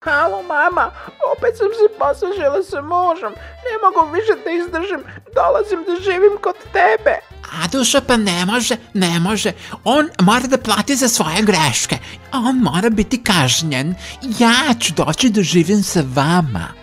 Halo, mama, opet sam se posažila sa mužem. Ne mogu više da izdržim, dolazim da živim kod tebe. A dušo, pa ne može. On mora da plati za svoje greške. On mora biti kažnjen. Ja ću doći da živim sa vama.